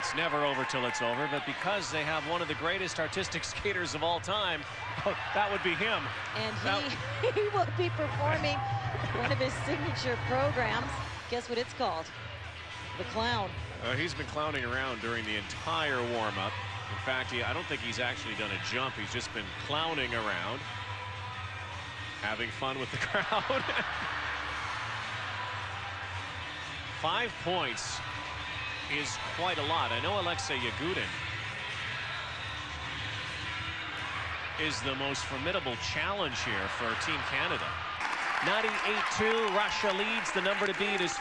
It's never over till it's over, but because they have one of the greatest artistic skaters of all time, that would be him. And he will be performing one of his signature programs. Guess what it's called? The Clown. He's been clowning around during the entire warm-up. In fact, I don't think he's actually done a jump. He's just been clowning around, having fun with the crowd. 5 points is quite a lot. I know Alexei Rag-Gidon is the most formidable challenge here for Team Canada. 98-2, Russia leads. The number to beat is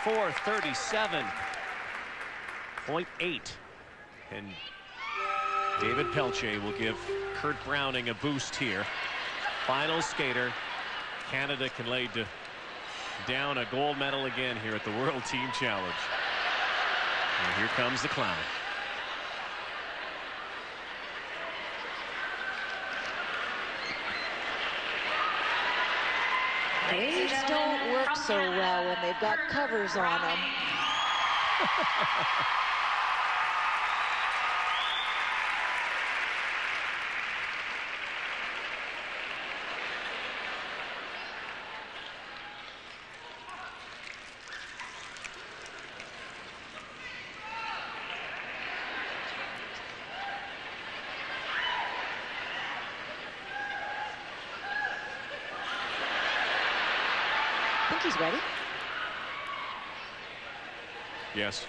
4:37.8. And David Pelche will give Kurt Browning a boost here. Final skater. Canada can lay down a gold medal again here at the World Team Challenge. And here comes the Clown. These don't work so well when they've got covers on them. I think he's ready. Yes.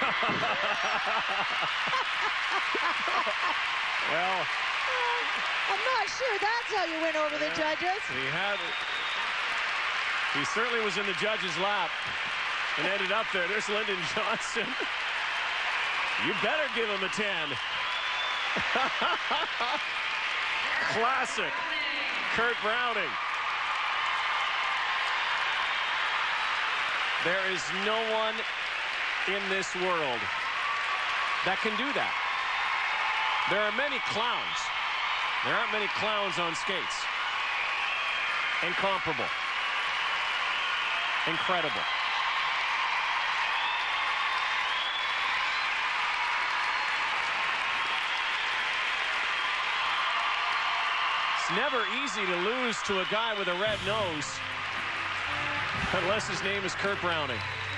Well, I'm not sure that's how you win over the judges. He certainly was in the judge's lap and ended up there. There's Lyndon Johnson. You better give him a 10. Classic Kurt Browning. There is no one in this world that can do that. There are many clowns. There aren't many clowns on skates. Incomparable. Incredible. It's never easy to lose to a guy with a red nose, unless his name is Kurt Browning.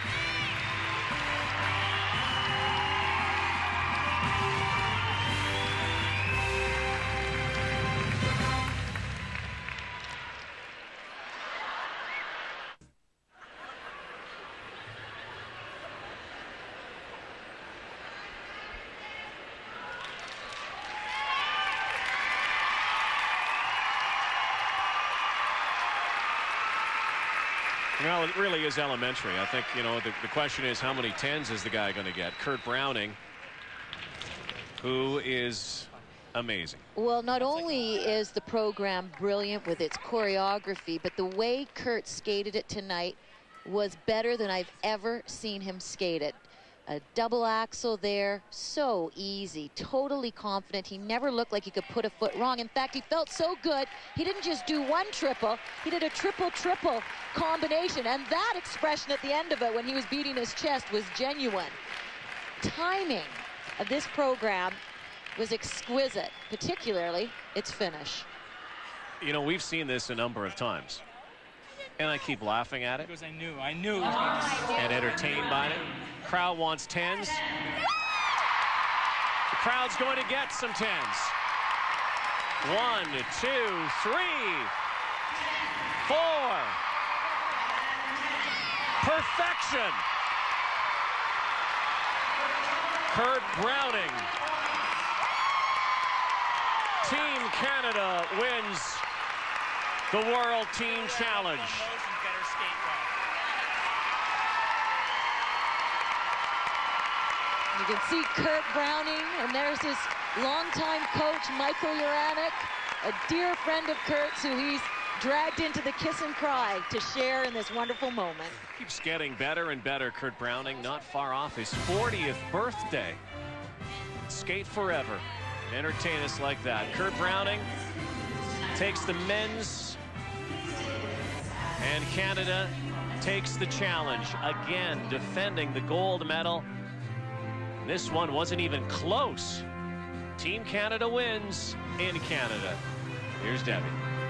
Well, it really is elementary. I think, you know, the question is how many 10s is the guy going to get? Kurt Browning, who is amazing. Well, not only is the program brilliant with its choreography, but the way Kurt skated it tonight was better than I've ever seen him skate it. A double axel there, so easy, totally confident. He never looked like he could put a foot wrong. In fact, he felt so good, he didn't just do one triple, he did a triple-triple combination. And that expression at the end of it when he was beating his chest was genuine. Timing of this program was exquisite, particularly its finish. You know, we've seen this a number of times. And I keep laughing at it. Because I knew it was going to be. And entertained by it. Crowd wants 10s. The crowd's going to get some 10s. 1, 2, 3, 4. Perfection. Kurt Browning. Team Canada wins the World Team Challenge. You can see Kurt Browning, and there's his longtime coach, Michael Uranek, a dear friend of Kurt's who he's dragged into the kiss and cry to share in this wonderful moment. Keeps getting better and better, Kurt Browning, not far off his 40th birthday. Skate forever and entertain us like that. Kurt Browning takes the men's, and Canada takes the challenge, again defending the gold medal. This one wasn't even close. Team Canada wins in Canada. Here's Debbie.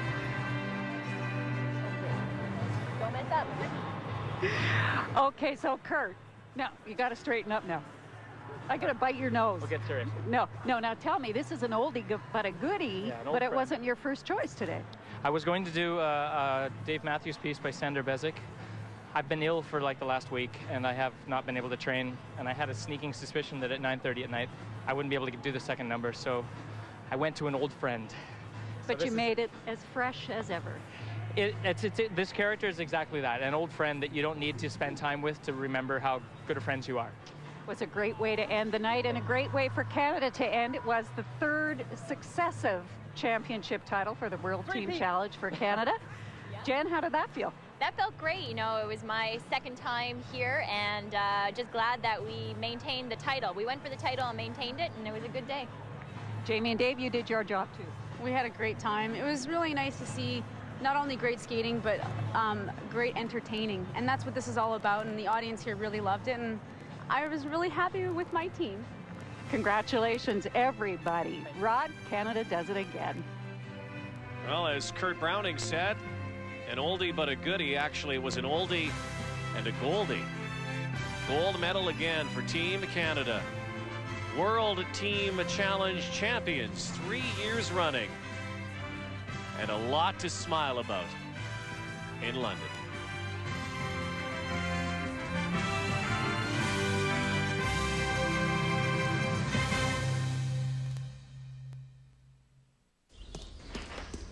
Don't mess up. Okay, so Kurt, now you got to straighten up now. I got to bite your nose. We'll get serious. No. Now tell me, this is an oldie but a goodie, Yeah, but it wasn't your first choice today. I was going to do Dave Matthews' piece by Sander Bezic. I've been ill for like the last week, and I have not been able to train, and I had a sneaking suspicion that at 9:30 at night I wouldn't be able to do the second number, so I went to an old friend. But you made it as fresh as ever. This character is exactly that, an old friend that you don't need to spend time with to remember how good of friends you are. It was a great way to end the night, and a great way for Canada to end. It was the third successive championship title for the World Team Challenge for Canada. Jen, how did that feel? That felt great. You know, it was my second time here, and just glad that we maintained the title. We went for the title and maintained it, and it was a good day. Jamie and Dave, you did your job too. We had a great time. It was really nice to see not only great skating, but great entertaining. And that's what this is all about, and the audience here really loved it, and I was really happy with my team. Congratulations, everybody. Rod, Canada does it again. Well, as Kurt Browning said, an oldie but a goodie. Actually, it was an oldie and a goldie. Gold medal again for Team Canada. World Team Challenge champions 3 years running. And a lot to smile about in London.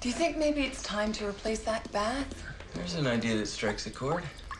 Do you think maybe it's time to replace that bath? There's an idea that strikes a chord.